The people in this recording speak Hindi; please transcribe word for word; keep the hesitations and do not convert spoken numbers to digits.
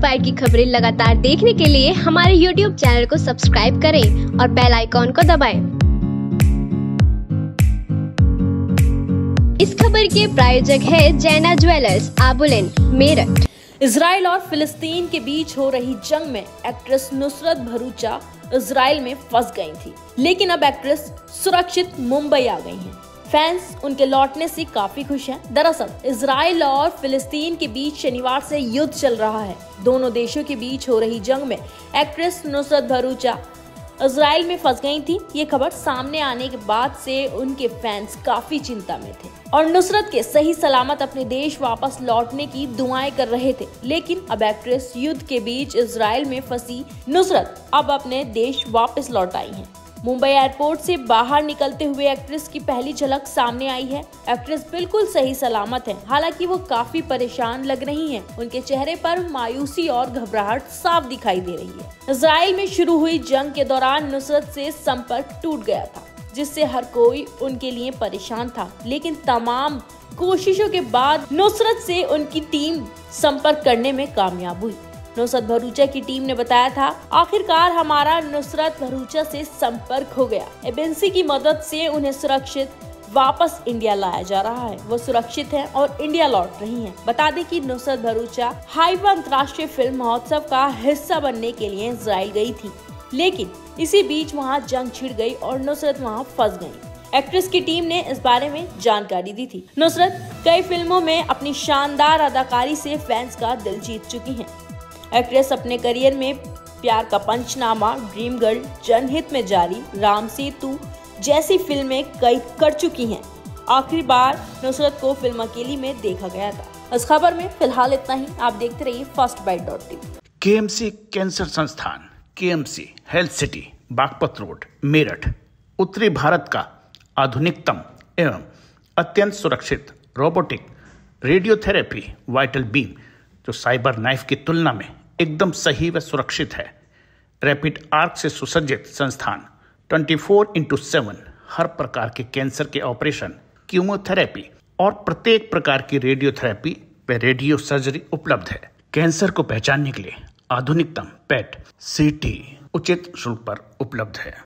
इंस्पायर की खबरें लगातार देखने के लिए हमारे यूट्यूब चैनल को सब्सक्राइब करें और बेल आइकॉन को दबाएं। इस खबर के प्रायोजक है जैना ज्वेलर्स, आबुलेन, मेरठ। इजराइल और फिलिस्तीन के बीच हो रही जंग में एक्ट्रेस नुसरत भरूचा इजराइल में फंस गई थी, लेकिन अब एक्ट्रेस सुरक्षित मुंबई आ गई हैं। फैंस उनके लौटने से काफी खुश हैं। दरअसल इजराइल और फिलिस्तीन के बीच शनिवार से युद्ध चल रहा है। दोनों देशों के बीच हो रही जंग में एक्ट्रेस नुसरत भरूचा इजराइल में फंस गई थी। ये खबर सामने आने के बाद से उनके फैंस काफी चिंता में थे और नुसरत के सही सलामत अपने देश वापस लौटने की दुआएं कर रहे थे। लेकिन अब एक्ट्रेस युद्ध के बीच इजराइल में फंसी नुसरत अब अपने देश वापस लौट आई हैं। मुंबई एयरपोर्ट से बाहर निकलते हुए एक्ट्रेस की पहली झलक सामने आई है। एक्ट्रेस बिल्कुल सही सलामत है, हालांकि वो काफी परेशान लग रही हैं। उनके चेहरे पर मायूसी और घबराहट साफ दिखाई दे रही है। इजराइल में शुरू हुई जंग के दौरान नुसरत से संपर्क टूट गया था, जिससे हर कोई उनके लिए परेशान था। लेकिन तमाम कोशिशों के बाद नुसरत से उनकी टीम संपर्क करने में कामयाब हुई। नुसरत भरूचा की टीम ने बताया था, आखिरकार हमारा नुसरत भरूचा से संपर्क हो गया। एजेंसी की मदद से उन्हें सुरक्षित वापस इंडिया लाया जा रहा है। वो सुरक्षित हैं और इंडिया लौट रही हैं। बता दें कि नुसरत भरूचा हाइफा अंतर्राष्ट्रीय फिल्म महोत्सव का हिस्सा बनने के लिए इजराइल गई थी, लेकिन इसी बीच वहां जंग छिड़ गई और नुसरत वहां फंस गई। एक्ट्रेस की टीम ने इस बारे में जानकारी दी थी। नुसरत कई फिल्मों में अपनी शानदार अदाकारी से फैंस का दिल जीत चुकी हैं। एक्ट्रेस अपने करियर में प्यार का पंचनामा, ड्रीम गर्ल, जनहित में जारी, राम सेतु जैसी फिल्में कई कर चुकी हैं। आखिरी बार नुसरत को फिल्म अकेली में देखा गया था। इस खबर में फिलहाल इतना ही। आप देखते रहिए first bite dot TV. KMC cancer संस्थान, KMC health city, Baghpat road, Meerut, उत्तरी भारत का आधुनिकतम एवं अत्यंत सुरक्षित रोबोटिक रेडियोथेरेपी वाइटल बीम, जो साइबर नाइफ की तुलना में एकदम सही व सुरक्षित है। रैपिड आर्क से सुसज्जित संस्थान चौबीस इंटू सेवन हर प्रकार के कैंसर के ऑपरेशन, कीमोथेरेपी और प्रत्येक प्रकार की रेडियोथेरेपी व रेडियो सर्जरी उपलब्ध है। कैंसर को पहचानने के लिए आधुनिकतम पेट सीटी उचित शुल्क पर उपलब्ध है।